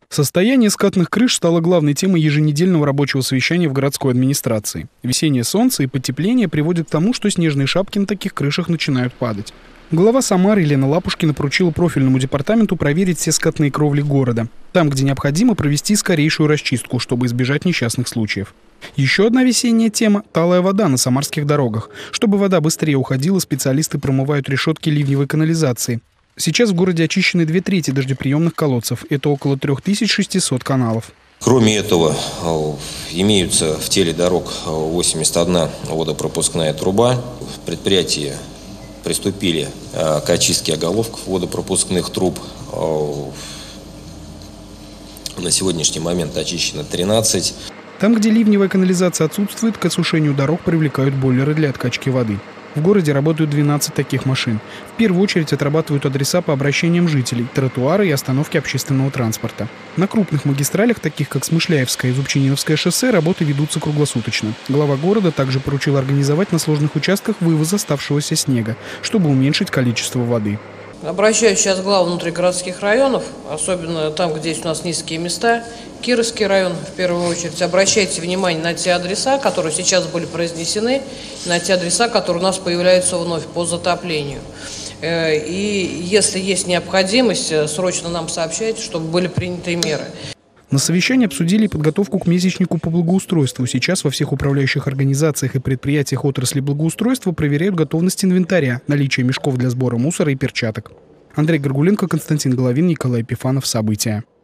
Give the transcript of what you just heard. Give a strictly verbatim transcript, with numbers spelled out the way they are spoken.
Состояние скатных крыш стало главной темой еженедельного рабочего совещания в городской администрации. Весеннее солнце и потепление приводят к тому, что снежные шапки на таких крышах начинают падать. Глава Самары Елена Лапушкина поручила профильному департаменту проверить все скатные кровли города. Там, где необходимо, провести скорейшую расчистку, чтобы избежать несчастных случаев. Еще одна весенняя тема – талая вода на самарских дорогах. Чтобы вода быстрее уходила, специалисты промывают решетки ливневой канализации. Сейчас в городе очищены две трети дождеприемных колодцев. Это около трёх тысяч шестисот каналов. Кроме этого, имеются в теле дорог восемьдесят одна водопропускная труба. Предприятия приступили к очистке оголовков водопропускных труб. На сегодняшний момент очищено тринадцать. Там, где ливневая канализация отсутствует, к осушению дорог привлекают бойлеры для откачки воды. В городе работают двенадцать таких машин. В первую очередь отрабатывают адреса по обращениям жителей, тротуары и остановки общественного транспорта. На крупных магистралях, таких как Смышляевское и Зубчининовское шоссе, работы ведутся круглосуточно. Глава города также поручил организовать на сложных участках вывоз оставшегося снега, чтобы уменьшить количество воды. Обращаюсь сейчас к главам внутригородских районов, особенно там, где есть у нас низкие места, Кировский район в первую очередь. Обращайте внимание на те адреса, которые сейчас были произнесены, на те адреса, которые у нас появляются вновь по затоплению. И если есть необходимость, срочно нам сообщайте, чтобы были приняты меры. На совещании обсудили подготовку к месячнику по благоустройству. Сейчас во всех управляющих организациях и предприятиях отрасли благоустройства проверяют готовность инвентаря, наличие мешков для сбора мусора и перчаток. Андрей Горгуленко, Константин Головин, Николай Епифанов. События.